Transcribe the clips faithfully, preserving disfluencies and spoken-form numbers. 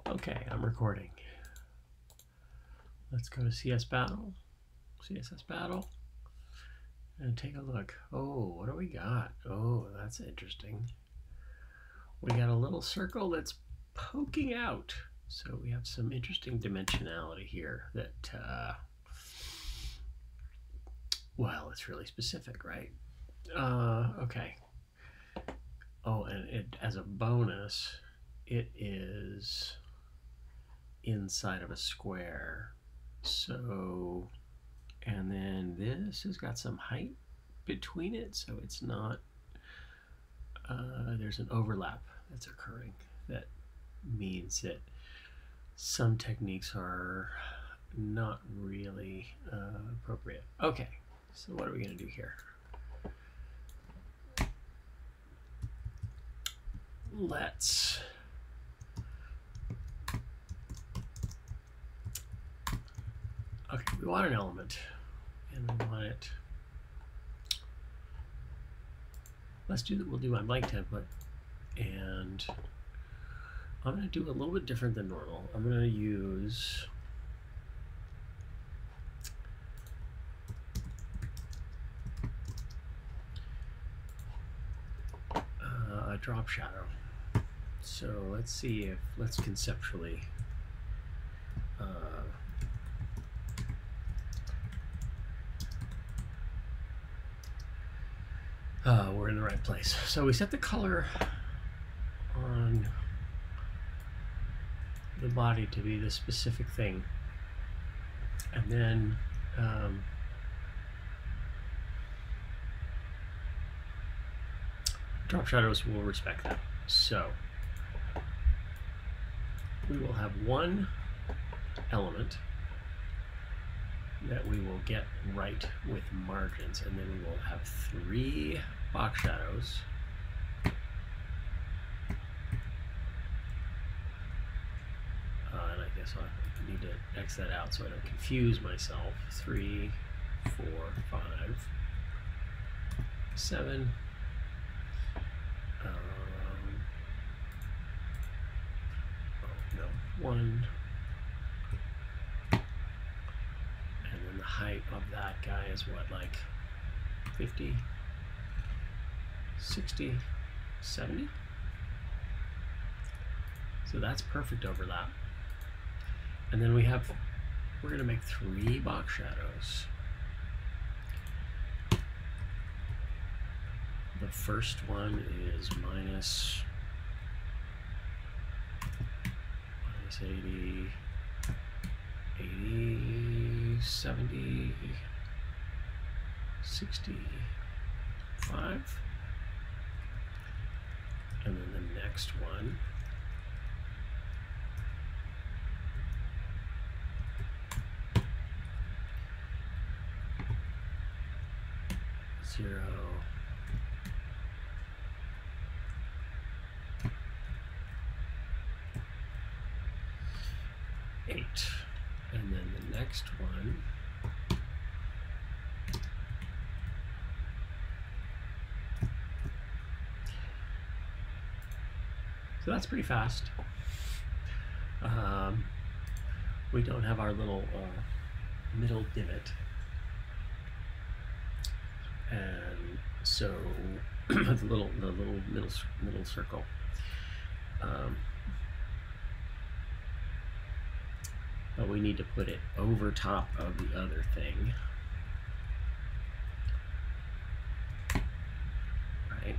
Okay, I'm recording. Let's go to C S Battle, C S S Battle, and take a look. Oh, what do we got? Oh, that's interesting. We got a little circle that's poking out. So we have some interesting dimensionality here that, uh, well, it's really specific, right? Uh, okay. Oh, and it, as a bonus, it is inside of a square. So, and then this has got some height between it, so it's not, uh, there's an overlap that's occurring. That means that some techniques are not really uh, appropriate. Okay, so what are we going to do here? Let's okay, we want an element, and we want it. Let's do that. We'll do my blank template, and I'm going to do a little bit different than normal. I'm going to use uh, a drop shadow. So let's see if, let's conceptually uh, uh, we're in the right place. So we set the color on the body to be this specific thing, and then um, drop shadows will respect that. So we will have one element that we will get right with margins, and then we will have three box shadows uh, and I guess I need to X that out so I don't confuse myself. Three, four, five, seven, um, oh, no, one, and then the height of that guy is what, like fifty, sixty, seventy? So that's perfect overlap. And then we have, we're going to make three box shadows. The first one is minus, minus eighty, eighty, seventy, sixty-five. And then the next one zero, eight, and then the next one so that's pretty fast. Um, we don't have our little uh, middle divot. And so the little the little middle middle circle. Um, but we need to put it over top of the other thing, right?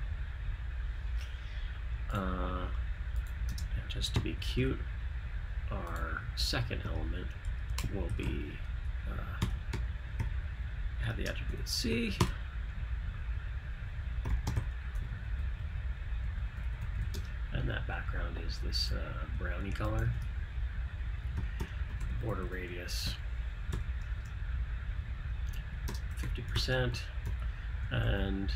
Uh, and just to be cute, our second element will be uh, have the attribute C, and that background is this uh, brownie color. Border radius fifty percent, and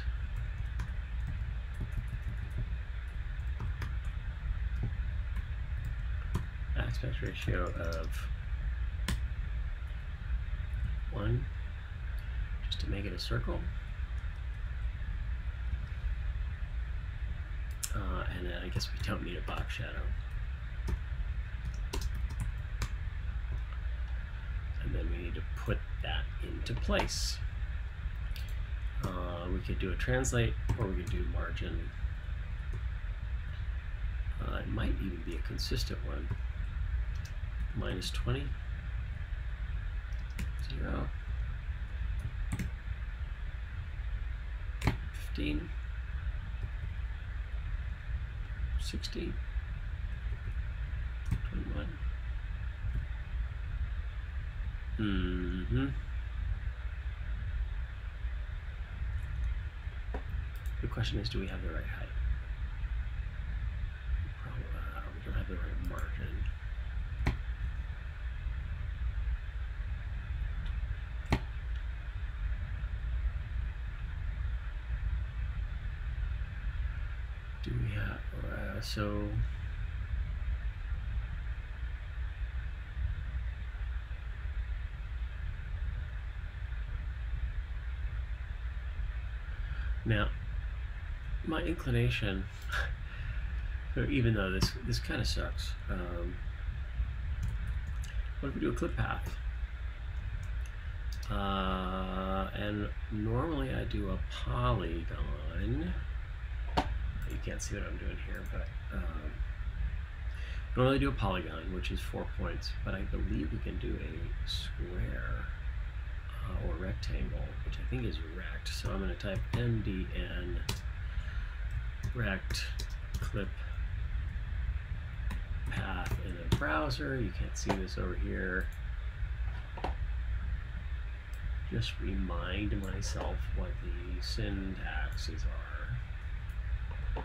aspect ratio of one, just to make it a circle. Uh, and then I guess we don't need a box shadow. need to put that into place. Uh, we could do a translate, or we could do margin. Uh, it might even be a consistent one. Minus twenty, zero, fifteen, sixteen, twenty-one. Mm-hmm. The question is, do we have the right height? Probably, uh, we don't have the right margin. Do we have, uh, so now my inclination, even though this this kind of sucks, um, what if we do a clip path? Uh, and normally I do a polygon. You can't see what I'm doing here, but um, normally do a polygon, which is four points, but I believe we can do a square uh, or rectangle, which I think is rect. So I'm going to type M D N rect clip path in the browser. You can't see this over here. Just remind myself what the syntaxes are.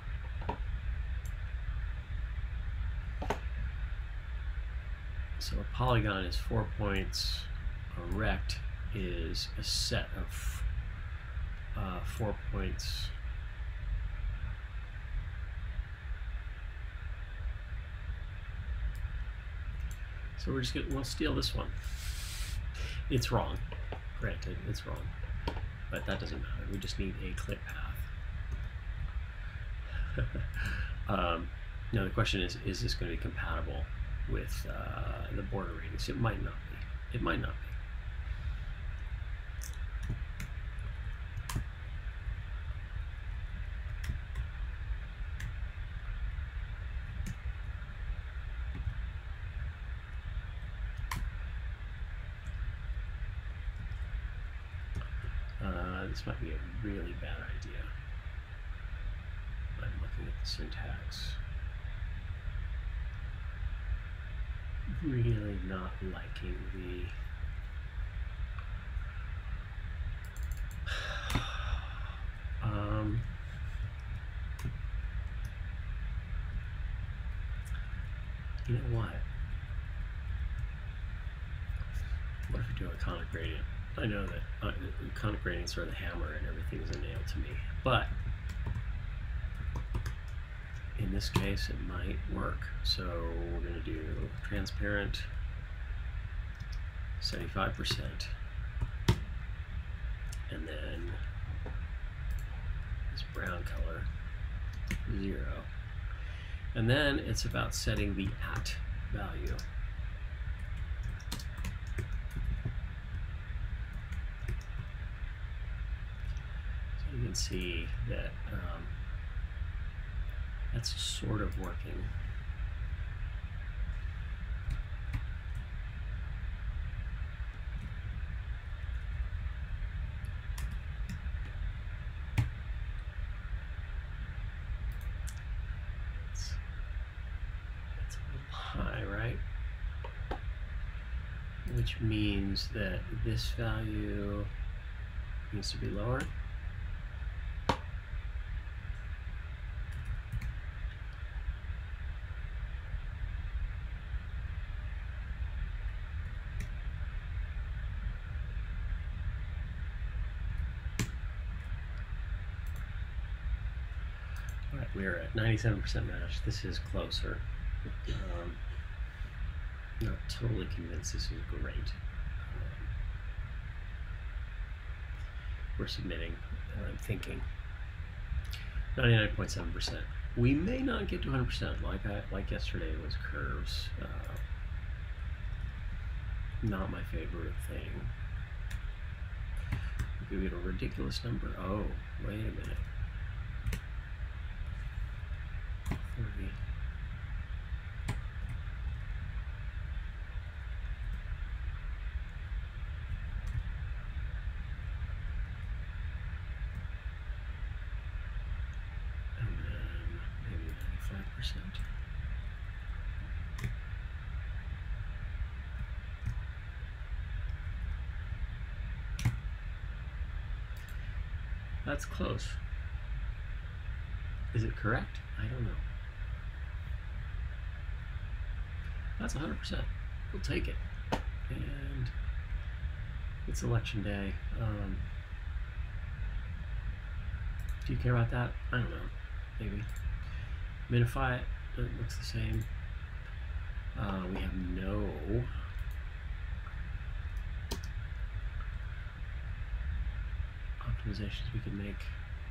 So a polygon is four points. A rect is a set of uh, four points. So we're just gonna, we'll steal this one. It's wrong. Granted, it's wrong, but that doesn't matter. We just need a clip path. um, now the question is, is this going to be compatible with uh, the border radius? It might not be. It might not be. Uh, this might be a really bad idea. I'm looking at the syntax. Really not liking the um, you know what? What if we do a conic gradient? I know that uh, conic gradients are the hammer and everything is a nail to me, but in this case it might work. So we're going to do transparent seventy-five percent, and then this brown color zero, and then it's about setting the at value. So you can see that um, that's sort of working. It's, it's a little high, right? Which means that this value needs to be lower. Alright, we're at ninety-seven percent match. This is closer. Um, not totally convinced this is great. Um, we're submitting, and I'm thinking ninety-nine point seven percent. We may not get to one hundred percent like I like yesterday was curves. Uh, not my favorite thing. Give it a ridiculous number. Oh, wait a minute. thirty. And then maybe ninety-five percent. That's close. Is it correct? I don't know. That's one hundred percent. We'll take it. And it's election day. Um, do you care about that? I don't know. Maybe. Minify it. It looks the same. Uh, we have no optimizations we can make.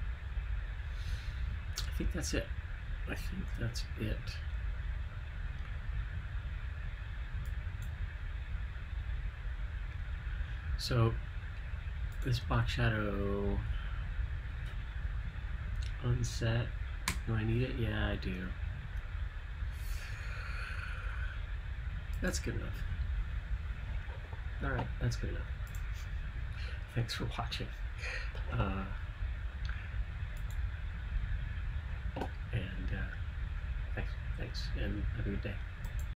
I think that's it. I think that's it. So this box shadow unset. Do I need it? Yeah, I do. That's good enough. All right, that's good enough. Thanks for watching. Uh, and uh, thanks, thanks, and have a good day.